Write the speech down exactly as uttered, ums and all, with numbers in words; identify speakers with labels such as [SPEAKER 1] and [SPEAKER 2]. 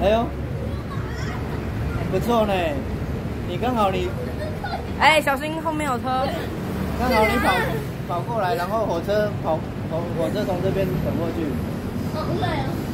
[SPEAKER 1] 哎呦，不错呢，你刚好你，
[SPEAKER 2] 哎，小心后面有车。
[SPEAKER 1] 刚好你跑跑过来，然后火车跑火火车从这边走过去。
[SPEAKER 3] 哦，对哦。